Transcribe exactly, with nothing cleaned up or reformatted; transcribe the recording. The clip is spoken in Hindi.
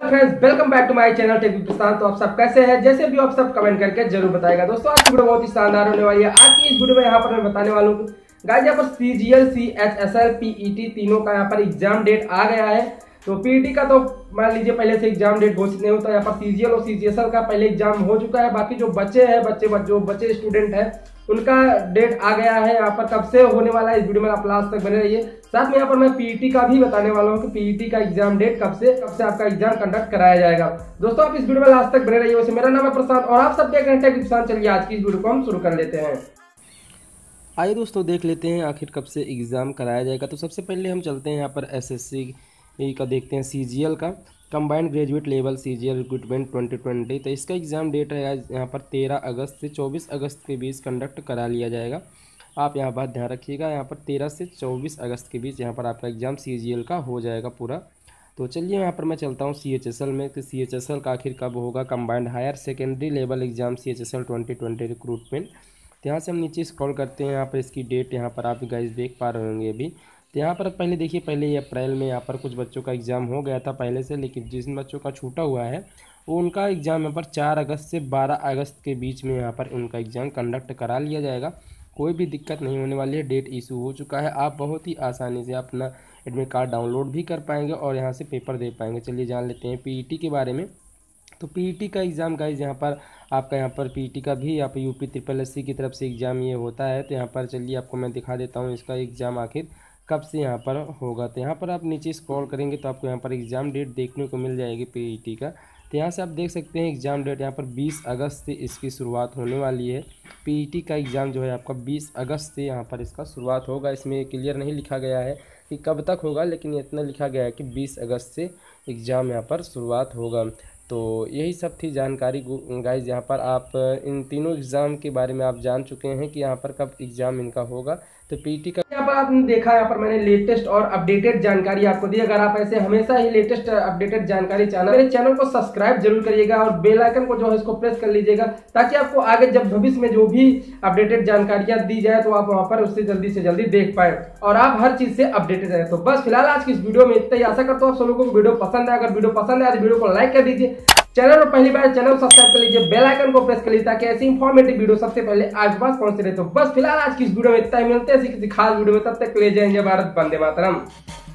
Friends, welcome back to my channel tech with Prashant. तो आप सब कैसे हैं? जैसे भी आप सब कमेंट करके जरूर बताएगा। दोस्तों आज की वीडियो बहुत ही शानदार होने वाली है। आज की इस वीडियो में यहाँ पर मैं बताने वाला हूँ गाइस, यहाँ पर सीजीएल, सीएचएसएल, पीईटी तीनों का यहाँ पर एग्जाम डेट आ गया है। तो पीईटी का तो मान लीजिए पहले से एग्जाम डेट घोषित नहीं होता, यहाँ पर सीजीएल और सीजीएसएल का पहले एग्जाम हो चुका है। बाकी जो बच्चे हैं बच्चे जो बच्चे स्टूडेंट हैं उनका डेट आ गया है। यहाँ पर कब से होने वाला है इस वीडियो में आप लास्ट तक बने रहिए। साथ में यहाँ पर मैं पीईटी का भी बताने वाला हूँ कि पीईटी का एग्जाम डेट कब से कब से आपका एग्जाम कंडक्ट कराया जाएगा। दोस्तों आप इस वीडियो में लास्ट तक बने रहिए। वैसे मेरा नाम है प्रशांत और आप सब देख रहे हैं टेक विद प्रशांत। चलिए आज की इस वीडियो को हम शुरू कर लेते हैं। आइए दोस्तों देख लेते हैं आखिर कब से एग्ज़ाम कराया जाएगा। तो सबसे पहले हम चलते हैं यहाँ पर एसएससी का देखते हैं, सीजीएल का combined graduate level CGL recruitment twenty twenty. तो इसका एग्ज़ाम डेट है आज यहाँ पर तेरह अगस्त से चौबीस अगस्त के बीच कंडक्ट करा लिया जाएगा। आप यहाँ बात ध्यान रखिएगा, यहाँ पर तेरह से चौबीस अगस्त के बीच यहाँ पर आपका एग्ज़ाम सीजीएल का हो जाएगा पूरा। तो चलिए यहाँ पर मैं चलता हूँ सीएचएसएल में कि सीएचएसएल का आखिर कब होगा। Combined higher secondary level exam CHSL twenty twenty recruitment. तो यहाँ से हम नीचे स्क्रॉल करते हैं, यहाँ पर इसकी डेट यहाँ पर आप गाइस देख पा रहे होंगे अभी। तो यहाँ पर पहले देखिए, पहले ये अप्रैल में यहाँ पर कुछ बच्चों का एग्ज़ाम हो गया था पहले से, लेकिन जिन बच्चों का छूटा हुआ है वो उनका एग्ज़ाम यहाँ पर चार अगस्त से बारह अगस्त के बीच में यहाँ पर उनका एग्ज़ाम कंडक्ट करा लिया जाएगा। कोई भी दिक्कत नहीं होने वाली है, डेट इशू हो चुका है। आप बहुत ही आसानी से अपना एडमिट कार्ड डाउनलोड भी कर पाएंगे और यहाँ से पेपर दे पाएंगे। चलिए जान लेते हैं पीईटी के बारे में। तो पीईटी का एग्ज़ाम गाइज यहाँ पर आपका यहाँ पर पीईटी का भी यहाँ पर यूपी ट्रिपल एस सी की तरफ से एग्ज़ाम ये होता है। तो यहाँ पर चलिए आपको मैं दिखा देता हूँ इसका एग्ज़ाम आखिर कब से यहाँ पर होगा। तो यहाँ पर आप नीचे स्क्रॉल करेंगे तो आपको यहाँ पर एग्ज़ाम डेट देखने को मिल जाएगी पीईटी का। तो यहाँ से आप देख सकते हैं एग्ज़ाम डेट यहाँ पर बीस अगस्त से इसकी शुरुआत होने वाली है। पीईटी का एग्ज़ाम जो है आपका बीस अगस्त से यहाँ पर इसका शुरुआत होगा। इसमें क्लियर नहीं लिखा गया है कि कब तक होगा, लेकिन इतना लिखा गया है कि बीस अगस्त से एग्ज़ाम यहाँ पर शुरुआत होगा। तो यही सब थी जानकारी गाइज। यहाँ पर आप इन तीनों एग्ज़ाम के बारे में आप जान चुके हैं कि यहाँ पर कब एग्ज़ाम इनका होगा। तो पीईटी का यहाँ पर आपने देखा, यहाँ पर मैंने लेटेस्ट और अपडेटेड जानकारी आपको दी। अगर आप ऐसे हमेशा ही लेटेस्ट अपडेटेड जानकारी चाहना, मेरे चैनल को सब्सक्राइब जरूर करिएगा और बेल आइकन को जो है इसको प्रेस कर लीजिएगा, ताकि आपको आगे जब भविष्य में जो भी अपडेटेड जानकारियां दी जाए तो आप वहां पर उससे जल्दी से जल्दी देख पाए और आप हर चीज से अपडेटेड रहे। तो बस फिलहाल आज की इस वीडियो में इतना ही। आशा करता हूँ आप सब लोगों को वीडियो पसंद है। अगर वीडियो पसंद है तो वीडियो को लाइक कर दीजिए, चैनल पर पहली बार चैनल सब्सक्राइब कर लीजिए, बेल आइकन को प्रेस कर लीजिए ताकि ऐसी इंफॉर्मेटिव वीडियो सबसे पहले आपके पास पहुंचते रहे। तो बस फिलहाल आज की इस वीडियो में इतना ही। मिलते हैं किसी खास वीडियो में, तब तक ले जाएंगे भारत वंदे मातरम।